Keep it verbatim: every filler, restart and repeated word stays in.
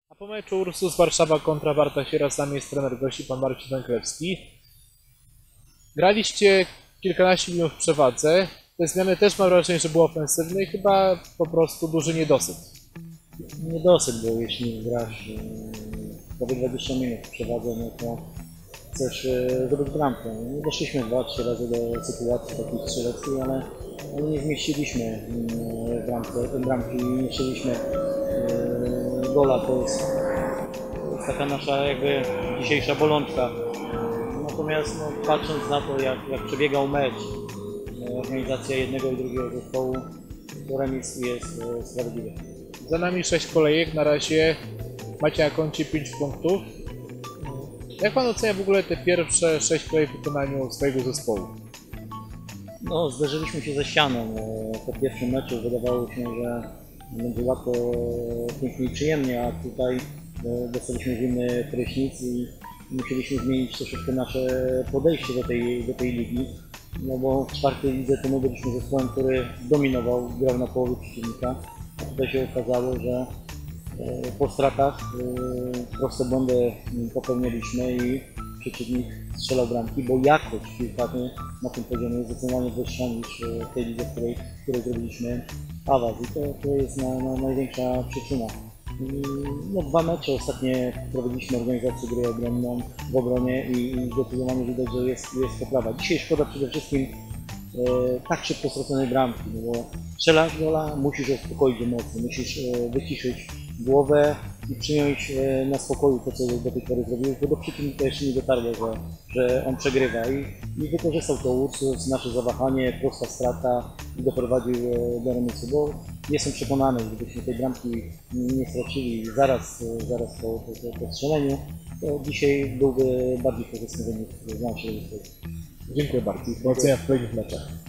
A po meczu Ursus Warszawa kontra Warta Sieradz, z nami jest trener gości, pan Marcin Węglewski. Graliście kilkanaście minut w przewadze. Te zmiany też mam wrażenie, że były ofensywne i chyba po prostu duży niedosyt. Niedosyt, bo jeśli grasz prawie dwadzieścia minut w przewadze, no to chcesz e, zdobyć bramkę. No, doszliśmy dwa trzy razy do sytuacji takiej strzeleckiej, ale, ale nie zmieściliśmy mm, w bramkę, bramki, nie chcieliśmy e, gola. To jest, to jest taka nasza jakby dzisiejsza bolączka. Natomiast no, patrząc na to, jak, jak przebiegał mecz, e, organizacja jednego i drugiego zespołu, to remis jest e, sprawiedliwy. Za nami sześć kolejek, na razie macie na koncie pięć punktów. Jak pan ocenia w ogóle te pierwsze sześć kolejek w wykonaniu swojego zespołu? No, zderzyliśmy się ze ścianą. Po pierwszym meczu wydawało się, że będzie łatwo, pięknie i przyjemnie, a tutaj dostaliśmy zimny prysznic i musieliśmy zmienić troszeczkę nasze podejście do tej, do tej ligi. No bo w czwartej lidze to my byliśmy zespołem, który dominował, grał na połowie przeciwnika. A tutaj się okazało, że po stratach proste błędy popełniliśmy i przeciwnik strzelał bramki, bo jakość piłkarzy na tym poziomie jest zdecydowanie wyższa niż w tej lidze, w której, w której zrobiliśmy awans. I to, to jest na, na największa przyczyna. I, no, dwa mecze ostatnie prowadziliśmy organizację gry obronną w obronie i, i zdecydowanie widać, że jest, jest poprawa. Dzisiaj szkoda przede wszystkim e, tak szybko straconej bramki, no bo strzelasz gola, musisz uspokoić emocje, musisz e, wyciszyć głowę i przyjąć e, na spokoju to, co do tej pory zrobił, bo do przeciwnika jeszcze nie dotarło, że, że on przegrywa i, i wykorzystał to Ursus, nasze zawahanie, prosta strata i doprowadził e, do remisu, bo jestem przekonany, że gdybyśmy tej bramki nie stracili zaraz, e, zaraz po, po, po strzeleniu, to dzisiaj byłby bardziej korzystny wynik z naszej. Dziękuję bardzo. Do ocenia w kolejnych meczach.